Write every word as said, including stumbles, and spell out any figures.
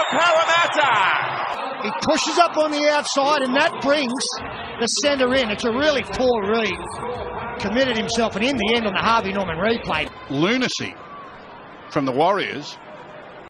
Parramatta. He pushes up on the outside, and that brings the centre in. It's a really poor read. Committed himself, and in the end on the Harvey Norman replay. Lunacy from the Warriors.